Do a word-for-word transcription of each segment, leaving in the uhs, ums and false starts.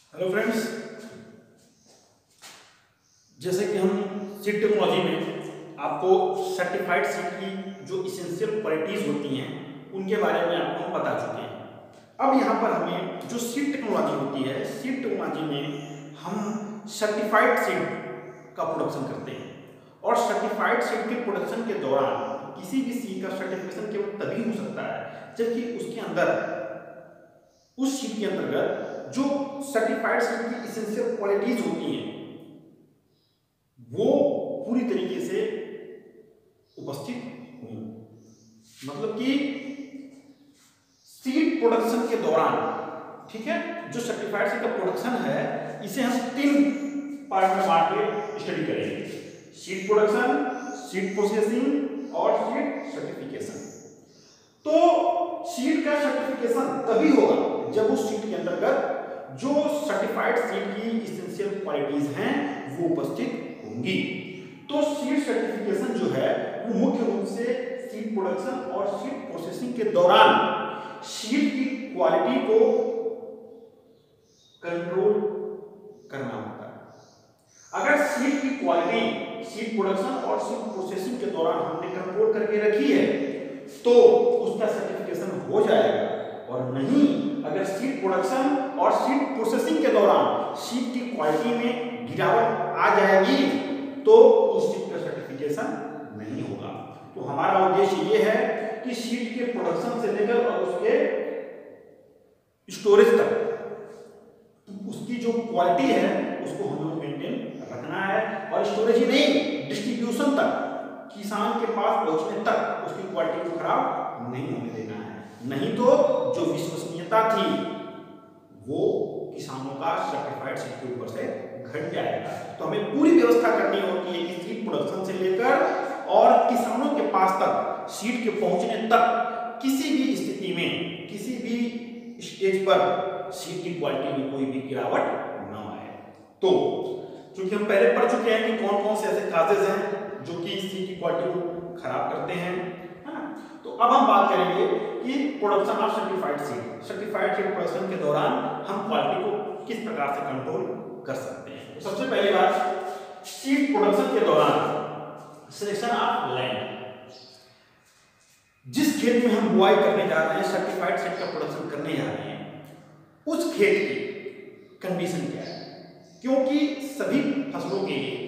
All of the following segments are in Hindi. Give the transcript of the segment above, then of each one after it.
हेलो फ्रेंड्स, जैसे कि हम सीड टेक्नोलॉजी में आपको सर्टिफाइड सीड की जो इसेंशियल क्वालिटीज होती हैं उनके बारे में आपको हम बता चुके हैं। अब यहाँ पर हमें जो सीड टेक्नोलॉजी होती है, सीड टेक्नोलॉजी में हम सर्टिफाइड सीड का प्रोडक्शन करते हैं और सर्टिफाइड सीड के प्रोडक्शन के दौरान किसी भी सीड का सर्टिफिकेशन केवल तभी हो सकता है जबकि उसके अंदर उस सीड के अंतर्गत जो सर्टिफाइड सीड की इसेंशियल क्वालिटीज होती हैं वो पूरी तरीके से उपस्थित हों। मतलब कि सीड प्रोडक्शन के दौरान, ठीक है, जो सर्टिफाइड सीड का प्रोडक्शन है इसे हम तीन पार्ट में बांट के स्टडी करेंगे: सीड प्रोडक्शन, सीड प्रोसेसिंग और सीड सर्टिफिकेशन। तो सीड का सर्टिफिकेशन तभी होगा जब उस सीड के अंतर्गत जो सर्टिफाइड सीड की इसेंशियल क्वालिटीज हैं वो उपस्थित होंगी। तो सीड सर्टिफिकेशन जो है वो मुख्य रूप से सीड प्रोडक्शन और सीड प्रोसेसिंग के दौरान सीड की क्वालिटी को कंट्रोल करना होता है। अगर सीड की क्वालिटी सीड प्रोडक्शन और सीड प्रोसेसिंग के दौरान हमने कंट्रोल करके रखी है तो उसका सर्टिफिकेशन हो जाएगा, और नहीं अगर सीड प्रोडक्शन और सीड प्रोसेसिंग के दौरान सीड की क्वालिटी में गिरावट आ जाएगी तो उस सीड का सर्टिफिकेशन नहीं होगा। तो हमारा उद्देश्य ये है कि सीड के प्रोडक्शन से लेकर और उसके स्टोरेज तक उसकी जो क्वालिटी है उसको हमें मेंटेन रखना है, और स्टोरेज ही नहीं, डिस्ट्रीब्यूशन तक, किसान के पास पहुंचने तक उसकी क्वालिटी को खराब नहीं होने देना है। नहीं तो जो विश्वसनीयता थी वो किसानों का सर्टिफाइड सीड के ऊपर से घट जाएगा। तो हमें पूरी व्यवस्था करनी होती है कि सीड प्रोडक्शन से लेकर और किसानों के पास तक सीड के पहुंचने तक किसी भी स्थिति में, किसी भी स्टेज पर सीड की क्वालिटी में कोई भी गिरावट न आए। तो क्योंकि हम पहले पढ़ चुके हैं कि कौन कौन से ऐसे काजेज हैं जो कि सीड की क्वालिटी को खराब करते हैं, है ना। तो अब हम बात करेंगे कि production of certified seed, certified seed production के दौरान हम क्वालिटी को किस प्रकार से कंट्रोल कर सकते हैं। तो सबसे पहली बात, सीड प्रोडक्शन के दौरान सिलेक्शन ऑफ लैंड। जिस खेत में हम बुआई करने जा रहे हैं, सर्टिफाइड सीड का प्रोडक्शन करने जा रहे हैं, उस खेत की कंडीशन क्या है, क्योंकि सभी फसलों के लिए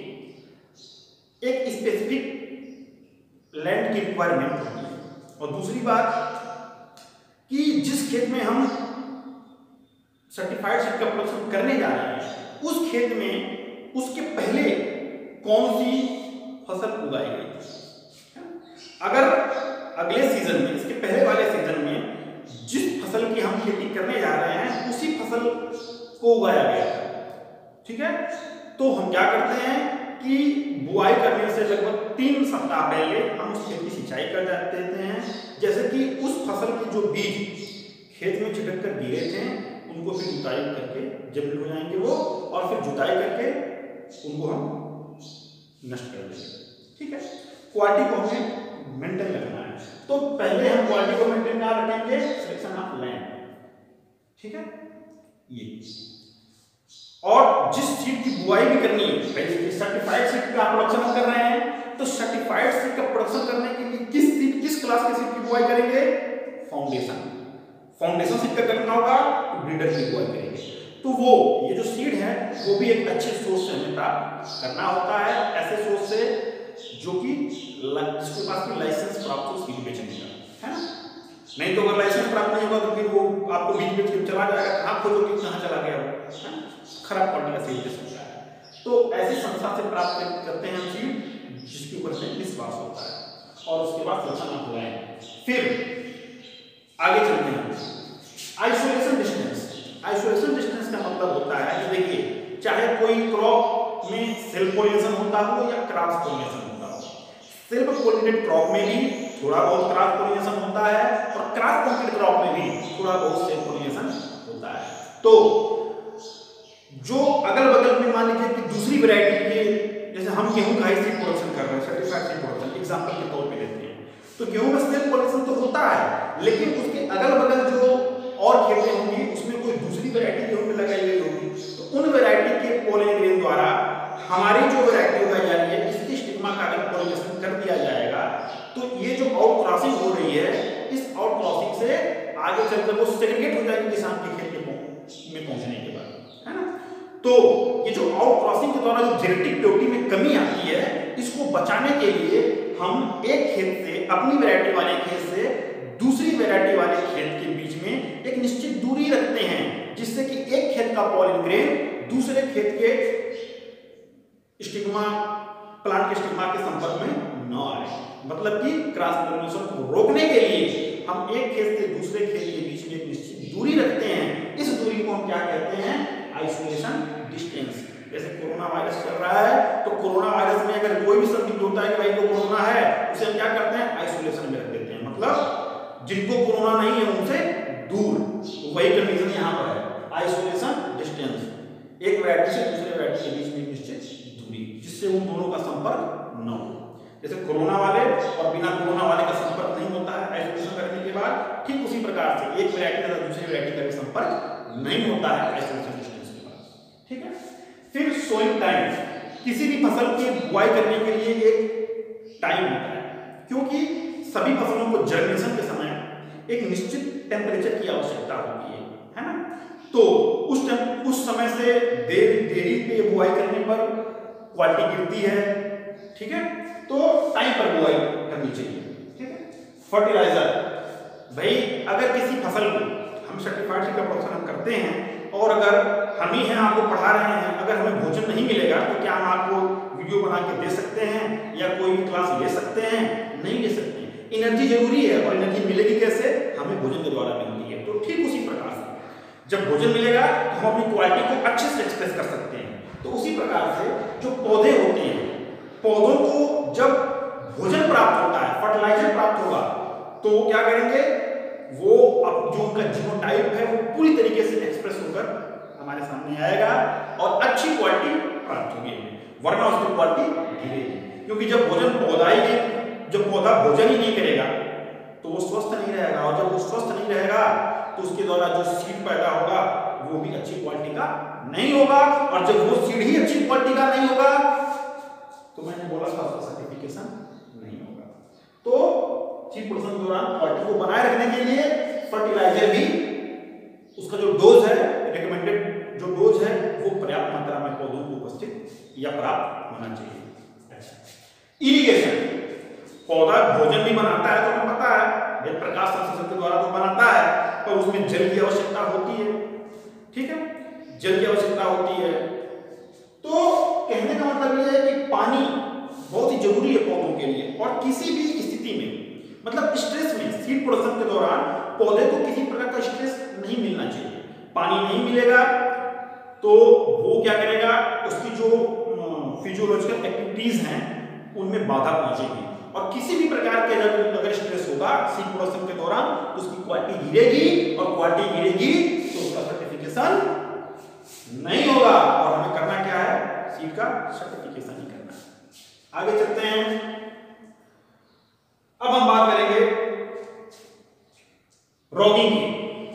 एक स्पेसिफिक लैंड की रिक्वायरमेंट होती है। और दूसरी बात कि जिस खेत में हम सर्टिफाइड सीड का प्रोडक्शन करने जा रहे हैं उस खेत में उसके पहले कौन सी फसल उगाई गई। अगर अगले सीजन में, इसके पहले वाले सीजन में जिस फसल की हम खेती करने जा रहे हैं उसी फसल को उगाया गया है, ठीक है, तो हम क्या करते हैं कि बुआई करने से लगभग तीन सप्ताह पहले हम उस खेत की सिंचाई कर देते हैं। जैसे कि उस फसल के जो बीज खेत में छिटक कर गिरे थे उनको फिर जुताई करके जमीन हो जाएंगे वो, और फिर जुताई करके उनको हम नष्ट कर देंगे, ठीक है। क्वालिटी को हमें मेंटेन रखना है, तो पहले हम क्वालिटी को मेंटेन क्या रखेंगे, सिलेक्शन ऑफ लैंड, ठीक है। ये और जिस सीड की बुआई भी करनी है, पहले सर्टिफाइड सीड का प्रोडक्शन हम कर रहे हैं तो सर्टिफाइड सीड का प्रोडक्शन करने के लिए किस सीड, किस क्लास के सीड की बुआई करेंगे, फाउंडेशन फाउंडेशन सीड का करना होगा तो ब्रीडर की बुआई करेंगे। तो वो ये जो सीड है वो भी एक अच्छे सोर्स से हमें प्राप्त करना होता है, ऐसे सोर्स से जो कि जिसके पास भी लाइसेंस प्राप्त हो सीड बेचने का, है ना। नहीं तो अगर लाइसेंस प्राप्त नहीं होगा तो फिर वो आपको बीज बेच के चला जाएगा, कहाँ खोजोगे कहाँ चला गया वो, खराब क्वालिटी का सीड बेच सकता है। तो ऐसी संस्था से प्राप्त करते हैं हम सीड जिसके ऊपर से विश्वास होता है, और उसके बाद सिलेक्शन ऑफ लैंड। फिर आगे चलते हैं, आइसोलेशन डिस्टेंस। आइसोलेशन डिस्टेंस का मतलब होता है कि देखिए, चाहे कोई क्रॉप में सेल्फ पॉलिनेशन होता हो या क्रॉस पॉलिनेशन होता हो, सेल्फ पॉलिनेटेड क्रॉप में भी थोड़ा बहुत क्रॉस पॉलिनेशन होता है और क्रॉस पॉलिनेटेड क्रॉप में भी थोड़ा बहुत सेल्फ पॉलिनेशन होता है। तो जो अगल बगल में मान लीजिए कि दूसरी वैरायटी के, जैसे हम गेहूं का सीड प्रोडक्शन कर रहे हैं, सर्टिफाइड सीड प्रोडक्शन एग्जांपल के तौर पे लेते हैं, तो गेहूं में सेल्फ पॉलिनेशन तो होता है, लेकिन उसके अगल बगल जो और खेतें होंगी उसमें कोई दूसरी वैरायटी गेहूं में लगाई गई होगी, हमारी जो वैरायटी उगाई जा रही है इसकी स्टिग्मा का अगर पॉलिनेशन कर दिया जाएगा तो ये जो आउट क्रॉसिंग हो रही है इस आउट क्रॉसिंग से आगे चलकर वो सेग्रीगेट हो जाएगी किसान के खेत में पहुंचने के बाद, है ना। तो ये जो आउट क्रॉसिंग के द्वारा जो जेनेटिक प्योरिटी में कमी आती है इसको बचाने के लिए हम एक खेत से अपनी वैरायटी वाले खेत से दूसरी वैरायटी वाले खेत के बीच में एक निश्चित दूरी रखते हैं जिससे कि एक खेत का पॉलन ग्रेन दूसरे खेत के स्टिग्मा प्लांट के स्टिग्मा के संपर्क में न आए। मतलब कि क्रॉस पोलिनेशन को रोकने के लिए हम एक खेत से दूसरे खेत के बीच में एक निश्चित दूरी रखते हैं। इस दूरी को हम क्या कहते हैं? Isolation distance. जैसे कोरोना वायरस चल रहा है तो कोरोना वायरस में अगर कोई भी संदिग्ध होता है कि भाई को कोरोना है उसे हम क्या करते हैं? आइसोलेशन में रख देते हैं। मतलब जिनको कोरोना नहीं है उनसे दूर, तो वही कंडीशन यहाँ पर है, आइसोलेशन डिस्टेंस। एक वैरायटी से दूसरे वैरायटी के बीच में निश्चित दूरी जिससे उन दोनों का संपर्क न हो। जैसे कोरोना वाले और बिना कोरोना वाले का संपर्क नहीं होता है आइसोलेशन करने के बाद, ठीक उसी प्रकार से एक वैरायटी तथा दूसरी वैरायटी का भी संपर्क नहीं होता है आइसोलेशन डिस्टेंस के बाद। ठीक है। फिर सोइंग टाइम, किसी भी फसल की बुआई करने के लिए एक टाइम होता है क्योंकि सभी फसलों को जर्मिनेशन के समय एक निश्चित टेम्परेचर की आवश्यकता होती है, है ना। तो उस उस समय से देरी देरी पे बुआई करने पर क्वालिटी गिरती है। ठीक है। तो टाइम पर बुआई करनी चाहिए। ठीक है। फर्टिलाइजर, भाई अगर किसी फसल को हम सर्टिफाइड सीड का प्रोडक्शन हम करते हैं और अगर हम ही हैं आपको पढ़ा रहे हैं, अगर हमें भोजन नहीं मिलेगा तो क्या हम आपको वीडियो बना के दे सकते हैं या कोई भी क्लास ले सकते हैं? नहीं ले सकते। एनर्जी जरूरी है और एनर्जी मिलेगी कैसे? हमें भोजन के द्वारा मिलती है। तो ठीक उसी प्रकार से जब भोजन मिलेगा तो हम अपनी क्वालिटी को अच्छे से एक्सप्रेस कर सकते हैं। तो उसी प्रकार से जो पौधे होते हैं, पौधों को जब भोजन प्राप्त होता है, फर्टिलाइजर प्राप्त होगा तो वो क्या करेंगे? वो अब जो उनका जीनोटाइप है वो पूरी तरीके से एक्सप्रेस होकर हमारे सामने आएगा और अच्छी क्वालिटी प्राप्त होगी, वरना उसकी क्वालिटी गिरेगी। क्योंकि जब भोजन पौधा ही जब पौधा भोजन ही नहीं करेगा तो वो स्वस्थ नहीं रहेगा, और जब वो स्वस्थ नहीं रहेगा तो उसके द्वारा जो सीड पैदा होगा वो भी अच्छी क्वालिटी का नहीं होगा, और जब वो सीड ही अच्छी क्वालिटी का नहीं होगा तो मैंने बोला था उसका सर्टिफिकेशन नहीं होगा। तो सीड प्रोडक्शन के दौरान क्वालिटी को बनाए रखने के लिए फर्टिलाइजर भी उसका जो डोज है, रिकमेंडेड जो डोज है वो पर्याप्त मात्रा में पौधों को उपस्थित या प्राप्त होना चाहिए। इरिगेशन, पौधा भोजन भी बनाता है तो हमें पता है, जब प्रकाश संश्लेषण के द्वारा तो बनाता है, पर उसमें जल की आवश्यकता होती है। ठीक है। जल की आवश्यकता होती है। तो कहने का मतलब यह है कि पानी बहुत ही जरूरी है पौधों के लिए, और किसी भी स्थिति में मतलब स्ट्रेस में सीड प्रोडक्शन के दौरान पौधे को किसी प्रकार का स्ट्रेस नहीं मिलना चाहिए। पानी नहीं मिलेगा तो वो क्या करेगा? उसकी जो फिजियोलॉजिकल एक्टिविटीज हैं उनमें बाधा पहुंचेगी, और किसी भी प्रकार के अगर स्ट्रेस होगा सीड प्रोडक्शन के दौरान तो उसकी क्वालिटी गिरेगी, और क्वालिटी गिरेगी तो उसका सर्टिफिकेशन नहीं होगा। और हमें करना क्या है? सीड का सर्टिफिकेशन ही करना है। आगे चलते हैं। अब हम बात करेंगे रॉगिंग की।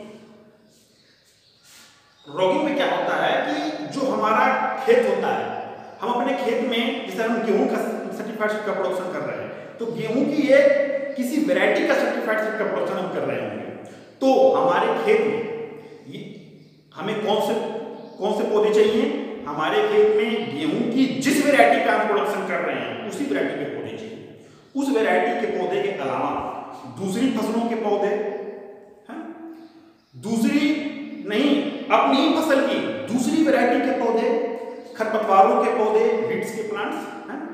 रॉगिंग में क्या होता है कि जो हमारा खेत होता है, हम अपने खेत में जैसे हम गेहूं का सर्टिफाइड सीड का प्रोडक्शन कर रहे हैं तो गेहूं की एक किसी वैरायटी का सर्टिफाइड सीड का प्रोडक्शन हम कर रहे होंगे, तो हमारे खेत में ये हमें कौन से कौन से पौधे चाहिए? हमारे खेत में गेहूं की जिस वैरायटी का हम प्रोडक्शन कर रहे हैं उसी वैरायटी के पौधे चाहिए। उस वैरायटी के पौधे के अलावा दूसरी फसलों के पौधे हैं, दूसरी नहीं अपनी ही फसल की दूसरी वैरायटी के पौधे, खरपतवारों के पौधे, वीड्स के प्लांट्स हैं,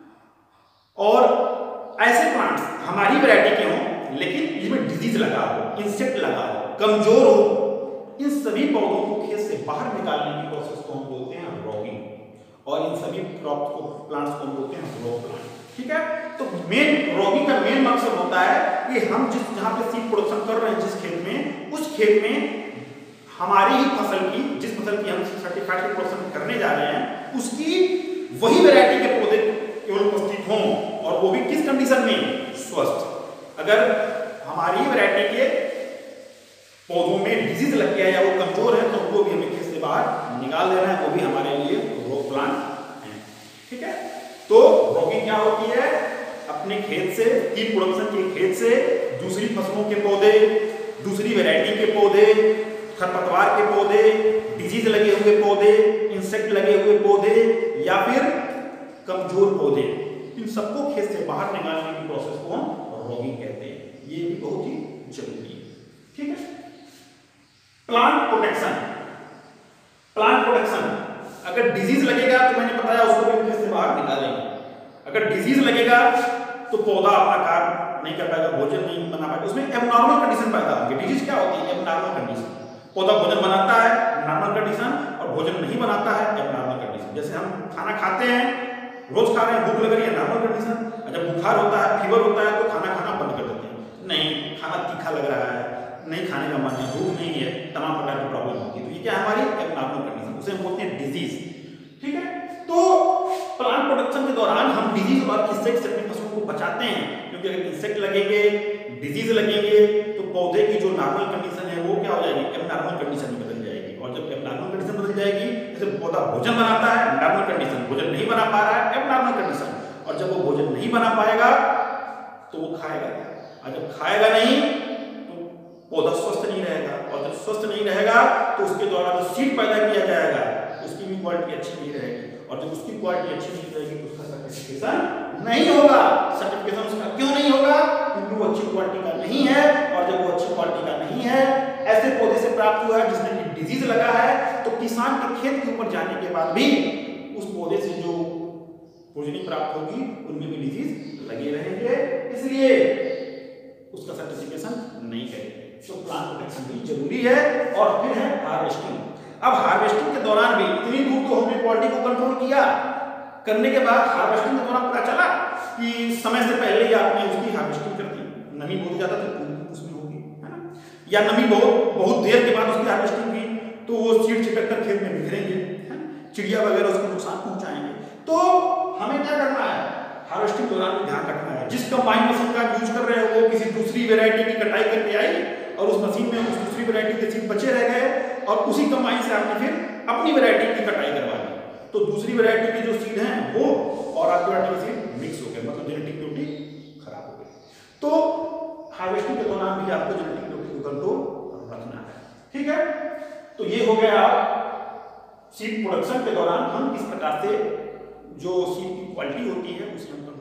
और ऐसे प्लांट्स हमारी वैरायटी के हों लेकिन इसमें डिजीज लगा हो, इंसेक्ट लगा हो, कमजोर हो, इन सभी पौधों को खेत से बाहर निकालने की प्रोसेस को हम बोलते हैं रॉगिंग, और इन सभी क्रॉप को प्लांट्स को हम बोलते हैं रॉ प्लांट। ठीक है। तो मेन रॉगिंग का मेन मकसद होता है कि हम जिस जहां पे सीड प्रोडक्शन कर रहे हैं जिस खेत में, उस खेत में हमारी ही फसल की जिस फसल की हम सर्टिफाइड सीड प्रोडक्शन करने जा रहे हैं उसकी वही वैरायटी के पौधे केवल उपस्थित हों, और वो भी किस कंडीशन में? स्वस्थ। अगर हमारी वैरायटी के पौधों में डिजीज लग गया या वो कमजोर है तो उनको भी हमें खेत से बाहर निकाल देना है, वो भी हमारे लिए रॉ प्लांट है। ठीक है। तो रॉगिंग क्या होती है, अपने खेत से, सीड प्रोडक्शन के खेत से दूसरी फसलों के पौधे, दूसरी वैरायटी के पौधे, खरपतवार के पौधे, डिजीज लगे हुए पौधे, इंसेक्ट लगे हुए पौधे या फिर कमजोर पौधे, इन सबको खेत से बाहर निकालने की प्रोसेस को हम रॉगिंग कहते हैं। ये भी बहुत ही जरूरी है, ठीक है। प्लांट प्रोटेक्शन, प्लांट प्रोटेक्शन, अगर डिजीज लगेगा तो मैंने बताया उसको भी खेत से बाहर निकालेंगे। अगर डिजीज लगेगा तो पौधा अपना कार्य नहीं कर पाएगा, भोजन नहीं बना पाएगा, उसमें एबनॉर्मल कंडीशन पैदा होगी। डिजीज क्या होती है, एबनॉर्मल कंडीशन। पौधा भोजन बनाता है नॉर्मल कंडीशन और भोजन नहीं बनाता है एबनॉर्मल कंडीशन। जैसे हम खाना खाते हैं, रोज खा रहे हैं, भूख लग रही है, नॉर्मल कंडीशन। जब बुखार होता है, फीवर होता है तो खाना खाना बंद कर देते हैं, नहीं खाना तीखा लग रहा है, नहीं खाने का मन है, भूख नहीं है, तमाम प्रकार की प्रॉब्लम होती है। तो ये क्या है, हमारी एबनॉर्मल कंडीशन, उसे हम बोलते हैं डिजीज, ठीक है। तो प्लांट प्रोडक्शन के दौरान हम डिजीज और इंसेक्ट से अपनी फसलों को बचाते हैं, क्योंकि अगर इंसेक्ट लगेंगे, डिजीज लगेंगे तो पौधे की जो नॉर्मल कंडीशन है वो क्या हो जाएगी, एबनॉर्मल कंडीशन में बदल जाएगी। और जब एबनॉर्मल कंडीशन बदल जाएगी, जैसे पौधा भोजन बनाता है नॉर्मल कंडीशन, भोजन नहीं बना पा रहा है एबनॉर्मल कंडीशन, और जब वो भोजन नहीं बना पाएगा तो वो खाएगा, और जब खाएगा नहीं तो पौधा स्वस्थ नहीं रहेगा, और जब स्वस्थ नहीं रहेगा तो उसके द्वारा जो सीड पैदा किया जाएगा उसकी भी क्वालिटी अच्छी नहीं रहेगी, और जब उसकी क्वालिटी अच्छी नहीं रहेगी तो उसका सर्टिफिकेशन नहीं होगा। सर्टिफिकेशन उसका क्यों नहीं होगा, क्योंकि वो अच्छी क्वालिटी का नहीं है, और जब वो अच्छी क्वालिटी का नहीं है, ऐसे पौधे से प्राप्त हुआ है जिसमें कि डिजीज लगा है, तो किसान के खेत के ऊपर जाने के बाद भी उस पौधे से जो प्रोजेनी प्राप्त होगी उनमें भी डिजीज लगे रहेंगे, इसलिए उसका सर्टिफिकेशन नहीं करेंगे। तो प्लांट प्रोटेक्शन भी जरूरी है। और फिर है हार्वेस्टिंग। अब हार्वेस्टिंग के दौरान भी इतनी दूर तो हमने क्वालिटी को कंट्रोल किया, करने के बाद हार्वेस्टिंग के दौरान पता चला कि समय से पहले ही आपने उसकी हार्वेस्टिंग कर दी, नमी बहुत ज्यादा तो उसमें होगी, है ना, या नमी बहुत बहुत देर के बाद उसकी हार्वेस्टिंग की तो वो सीड छिटक कर खेत में बिखरेंगे, चिड़िया वगैरह उसको नुकसान पहुंचाएंगे। तो हमें क्या करना है, हार्वेस्टिंग के दौरान भी ध्यान रखना है, जिस कंबाइन मशीन का यूज कर रहे हो वो किसी दूसरी वैरायटी की कटाई करके आई और उस मशीन में उस दूसरी वैरायटी के सीड बचे रह गए, और उसी कंबाइन से आपने फिर अपनी वैरायटी की कटाई करवा दी, तो दूसरी वैरायटी के जो सीड हैं वो और आपकी वैरायटी के सीड मिक्स हो गए, मतलब जेनेटिक प्योरिटी खराब हो गई। तो हार्वेस्टिंग के दौरान भी आपको जेनेटिक प्योरिटी को कंट्रोल रखना है, ठीक है। तो ये हो गया सीड प्रोडक्शन के दौरान हम किस प्रकार से जो सीड की क्वालिटी होती है उसे हम